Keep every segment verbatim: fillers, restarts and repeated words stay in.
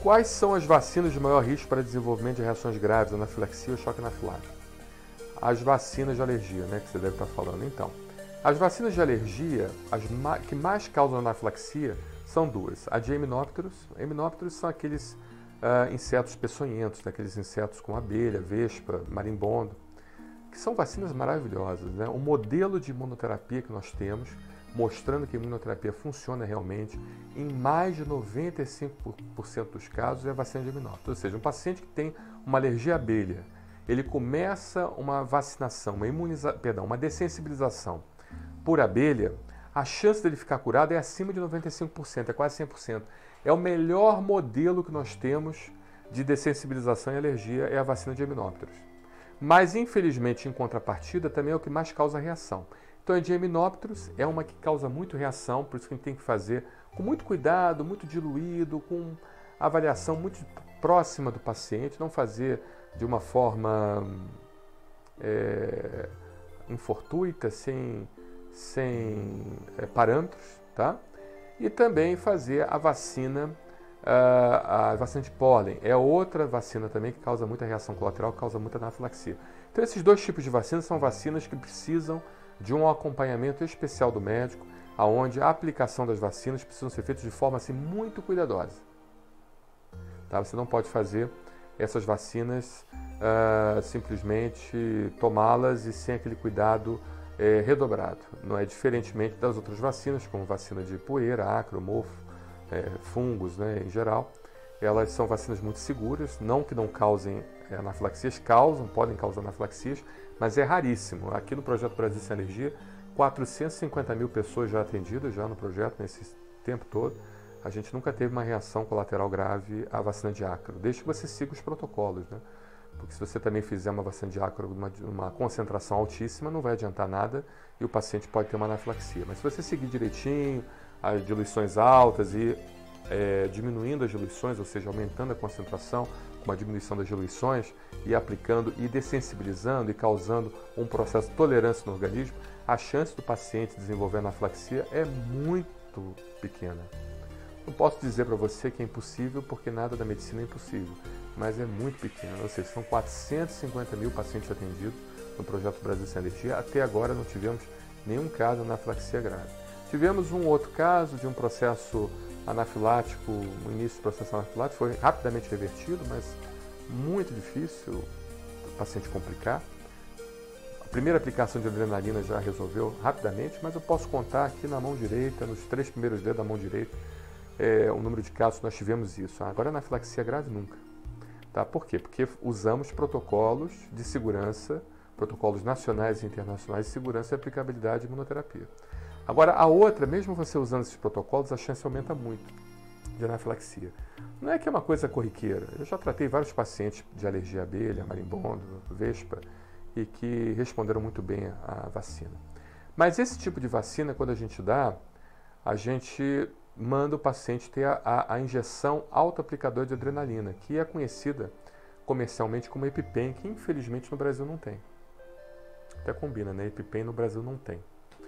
Quais são as vacinas de maior risco para desenvolvimento de reações graves, anafilaxia ou choque anafilático? As vacinas de alergia, né, que você deve estar falando. Então, as vacinas de alergia, as ma que mais causam anafilaxia, são duas. A de Hymenopterus. Hymenopterus são aqueles uh, insetos peçonhentos, né, aqueles insetos com abelha, vespa, marimbondo, que são vacinas maravilhosas, né? O modelo de imunoterapia que nós temos, mostrando que a imunoterapia funciona realmente, em mais de noventa e cinco por cento dos casos é a vacina de Hymenopterus. Ou seja, um paciente que tem uma alergia à abelha, ele começa uma vacinação, uma imuniza... perdão, uma dessensibilização por abelha, a chance dele ficar curado é acima de noventa e cinco por cento, é quase cem por cento. É o melhor modelo que nós temos de dessensibilização e alergia, é a vacina de Hymenopterus. Mas, infelizmente, em contrapartida, também é o que mais causa reação. Então, a de Hymenopterus é uma que causa muito reação, por isso que a gente tem que fazer com muito cuidado, muito diluído, com avaliação muito próxima do paciente, não fazer de uma forma é, infortuita, sem, sem é, parâmetros, tá? E também fazer a vacina, a, a vacina de pólen. É outra vacina também que causa muita reação colateral, causa muita anafilaxia. Então, esses dois tipos de vacinas são vacinas que precisam de um acompanhamento especial do médico, onde a aplicação das vacinas precisam ser feitas de forma assim, muito cuidadosa. Tá? Você não pode fazer essas vacinas uh, simplesmente tomá-las e sem aquele cuidado eh, redobrado. Não é diferentemente das outras vacinas, como vacina de poeira, acro, mofo, eh, fungos, né, em geral. Elas são vacinas muito seguras, não que não causem eh, anafilaxias, causam, podem causar anafilaxias, mas é raríssimo. Aqui no Projeto Brasil Sem Alergia, quatrocentas e cinquenta mil pessoas já atendidas já no projeto nesse tempo todo. A gente nunca teve uma reação colateral grave à vacina de ácaro, desde que você siga os protocolos, né? Porque se você também fizer uma vacina de ácaro numa uma concentração altíssima, não vai adiantar nada e o paciente pode ter uma anafilaxia. Mas se você seguir direitinho as diluições altas e é, diminuindo as diluições, ou seja, aumentando a concentração, com uma diminuição das diluições e aplicando e dessensibilizando e causando um processo de tolerância no organismo, a chance do paciente desenvolver anafilaxia é muito pequena. Não posso dizer para você que é impossível, porque nada da medicina é impossível, mas é muito pequeno. Ou seja, são quatrocentos e cinquenta mil pacientes atendidos no Projeto Brasil Sem Alergia. Até agora não tivemos nenhum caso de anafilaxia grave. Tivemos um outro caso de um processo anafilático, o início do processo anafilático foi rapidamente revertido, mas muito difícil o paciente complicar. A primeira aplicação de adrenalina já resolveu rapidamente, mas eu posso contar aqui na mão direita, nos três primeiros dedos da mão direita, É, o número de casos que nós tivemos isso. Agora, anafilaxia grave, nunca. Tá? Por quê? Porque usamos protocolos de segurança, protocolos nacionais e internacionais de segurança e aplicabilidade de imunoterapia. Agora, a outra, mesmo você usando esses protocolos, a chance aumenta muito de anafilaxia. Não é que é uma coisa corriqueira. Eu já tratei vários pacientes de alergia à abelha, marimbondo, vespa, e que responderam muito bem à vacina. Mas esse tipo de vacina, quando a gente dá, a gente manda o paciente ter a, a, a injeção autoaplicador de adrenalina, que é conhecida comercialmente como EpiPen, que infelizmente no Brasil não tem. Até combina, né? EpiPen no Brasil não tem.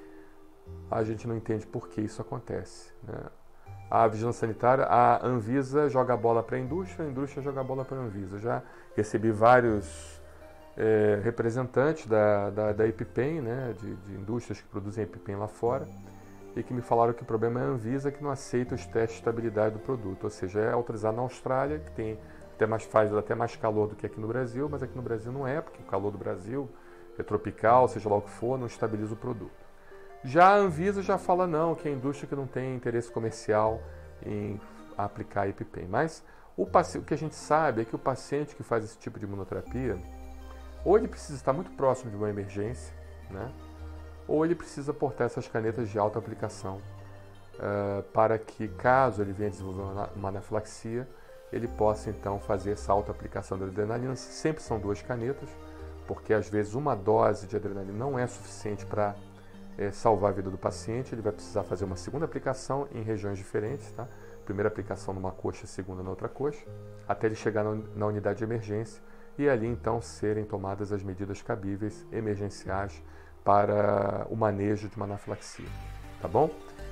A gente não entende por que isso acontece, né? A vigilância sanitária, a Anvisa joga a bola para a indústria, a indústria joga a bola para a Anvisa. Eu já recebi vários é, representantes da, da, da EpiPen, né? de, de indústrias que produzem EpiPen lá fora, e que me falaram que o problema é a Anvisa, que não aceita os testes de estabilidade do produto. Ou seja, é autorizado na Austrália, que tem até mais, faz até mais calor do que aqui no Brasil, mas aqui no Brasil não é, porque o calor do Brasil é tropical, seja lá o que for, não estabiliza o produto. Já a Anvisa já fala não, que é a indústria que não tem interesse comercial em aplicar EpiPen. Mas o, o que a gente sabe é que o paciente que faz esse tipo de imunoterapia, ou ele precisa estar muito próximo de uma emergência, né? Ou ele precisa portar essas canetas de alta aplicação uh, para que, caso ele venha desenvolver uma, uma anafilaxia, ele possa então fazer essa alta aplicação da adrenalina. Sempre são duas canetas, porque às vezes uma dose de adrenalina não é suficiente para é, salvar a vida do paciente. Ele vai precisar fazer uma segunda aplicação em regiões diferentes, tá? Primeira aplicação numa coxa, segunda na outra coxa, até ele chegar na, na unidade de emergência e ali então serem tomadas as medidas cabíveis emergenciais para o manejo de uma anafilaxia, tá bom?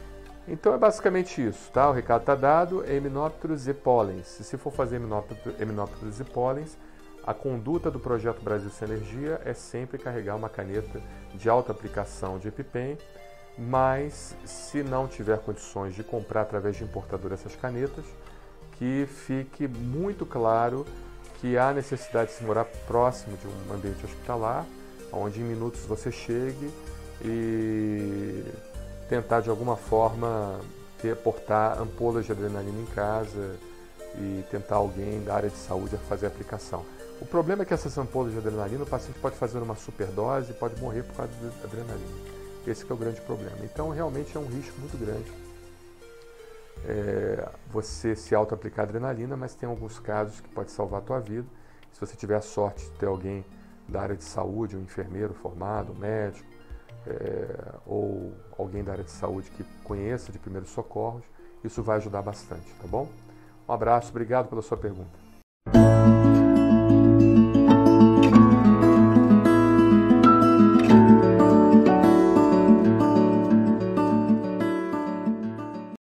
Então é basicamente isso, tá? O recado está dado, é Hymenopterus e pólenes. Se for fazer Hymenopterus e pólenes, a conduta do projeto Brasil Sem Alergia é sempre carregar uma caneta de alta aplicação de EpiPen, mas se não tiver condições de comprar através de importador essas canetas, que fique muito claro que há necessidade de se morar próximo de um ambiente hospitalar, onde em minutos você chegue e tentar de alguma forma ter, portar ampolas de adrenalina em casa e tentar alguém da área de saúde a fazer a aplicação. O problema é que essas ampolas de adrenalina, o paciente pode fazer uma superdose e pode morrer por causa da adrenalina. Esse que é o grande problema. Então, realmente é um risco muito grande é, você se auto-aplicar adrenalina, mas tem alguns casos que pode salvar a tua vida. Se você tiver a sorte de ter alguém da área de saúde, um enfermeiro formado, um médico, é, ou alguém da área de saúde que conheça de primeiros socorros, isso vai ajudar bastante, tá bom? Um abraço, obrigado pela sua pergunta.